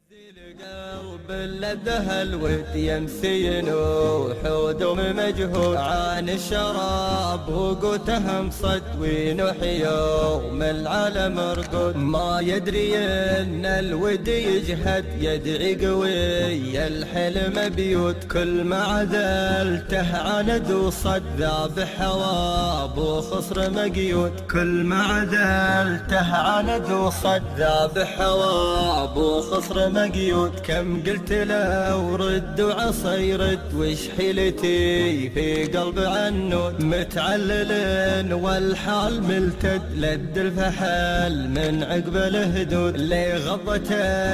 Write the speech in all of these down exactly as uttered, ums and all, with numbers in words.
القلب لدها الود يمسي نوح ودم مجهود عن الشراب وقوته مصد ونوح يوم العالم رقود ما يدري ان الود يجهد يدعي قوي الحلم بيوت كل ما عذلته عند وصد ذابح هواب وخصر مقيود كل ما عذلته عند وصد ذابح هواب وخصر مقيود كم قلت له ورد وعصى يرد وش حيلتي في قلب عنود متعلل والحال ملتد لد الفحل من عقب الهدود لي غضت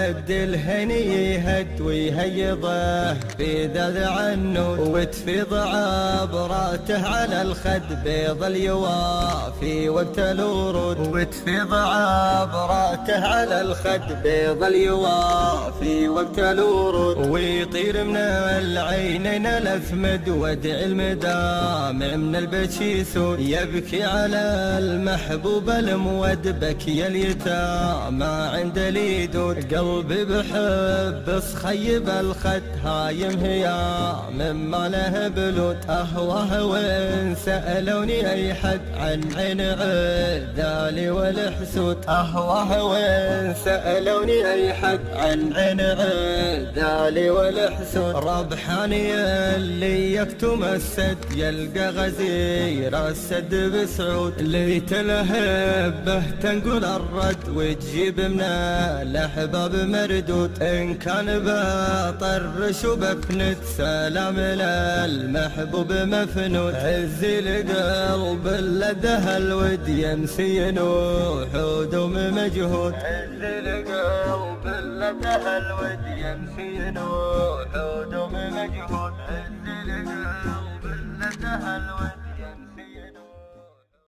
الهني يهد ويهيضه في ذا عنود وتفيض عبراته على الخد بيض اليوافي وقت الورود وتفيض عبراته على الخد بيض اليوافي في وقت الورود ويطير من العينين الأثمد ودع المدامع من البكي سود يبكي على المحبوب المود بكي اليتامى عند اليدود قلبي بحب صخيب الخد هايم هيا مما له بلود أهوه وإن سألوني أي حد عن عين عذالي والحسود أهوه وإن سألوني أي حد عن عين عذالي والحسود ربحاني اللي يكتم السد يلقى غزير السد بسعود اللي تلهبه تنقل الرد وتجيب من الأحباب مردود إن كان بطرش وبفند سلام للمحبوب مفنود عز القلب لده الود يمسي نوح ودم مجهود عز القلب لده الود يمسي نوح ودم مجهود عز القلب لده الود